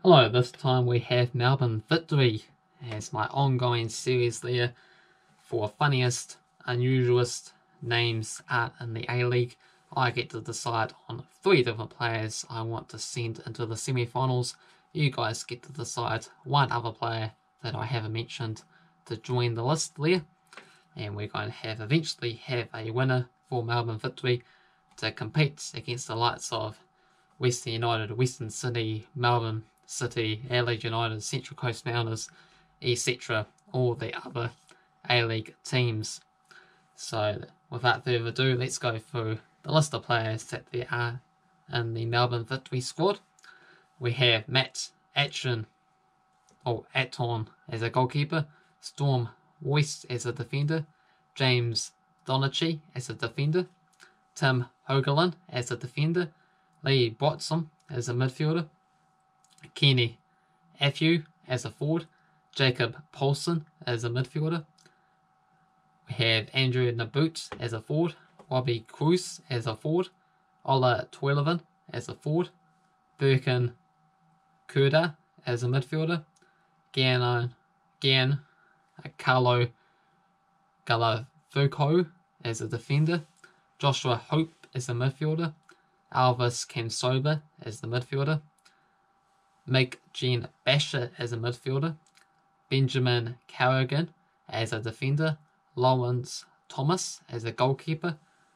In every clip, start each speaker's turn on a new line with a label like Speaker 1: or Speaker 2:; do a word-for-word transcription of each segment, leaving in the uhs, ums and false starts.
Speaker 1: Hello, this time we have Melbourne Victory as my ongoing series there for funniest, unusualist names out in the A-League. I get to decide on three different players I want to send into the semi-finals. You guys get to decide one other player that I haven't mentioned to join the list there. And we're going to have eventually have a winner for Melbourne Victory to compete against the likes of Western United, Western City, Melbourne City, Adelaide United, Central Coast Mariners, et cetera. All the other A-League teams. So without further ado, let's go through the list of players that there are in the Melbourne Victory squad. We have Matt Atchon, or Aton as a goalkeeper, Storm West as a defender, James Donachi as a defender, Tim Hogerland as a defender, Lee Botsom as a midfielder, Kenny Athew as a forward, Jacob Paulson as a midfielder. We have Andrew Naboot as a forward, Robbie Cruz as a forward, Ola Twelevin as a forward, Birkin Kurda as a midfielder, Gian, Gian Carlo Galafuko as a defender, Joshua Hope as a midfielder, Alvis Kamsoba as the midfielder, Mick Jean Basher as a midfielder, Benjamin Carrigan as a defender, Lawrence Thomas as a goalkeeper,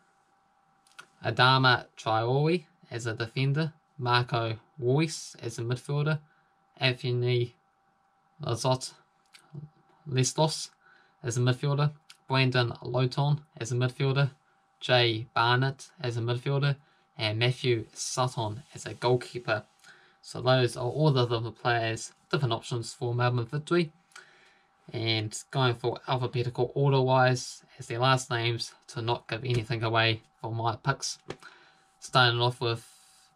Speaker 1: Adama Traore as a defender, Marco Royce as a midfielder, Anthony Lazot Lestos as a midfielder, Brandon Lowton as a midfielder, Jay Barnett as a midfielder, and Matthew Sutton as a goalkeeper. So those are all the different players, different options for Melbourne Victory. And going for alphabetical order-wise as their last names to not give anything away for my picks. Starting off with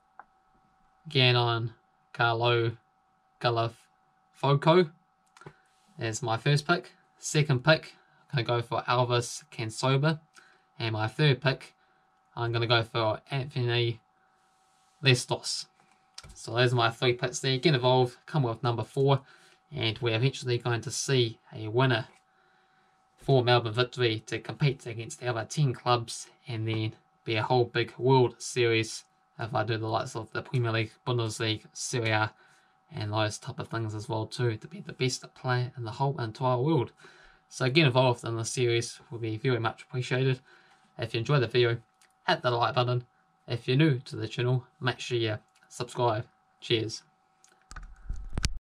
Speaker 1: Ganon Carlo Galafoco as my first pick. Second pick, I'm going to go for Alvis Kamsoba. And my third pick, I'm going to go for Anthony Lestos. So those are my three picks there. Get involved, come with number four, and we're eventually going to see a winner for Melbourne Victory to compete against the other ten clubs, and then be a whole big World Series if I do the likes of the Premier League, Bundesliga, Serie A, and those type of things as well too, to be the best player in the whole entire world. So get involved in the series will be very much appreciated. If you enjoyed the video, hit the like button. If you're new to the channel, make sure you subscribe. Cheers.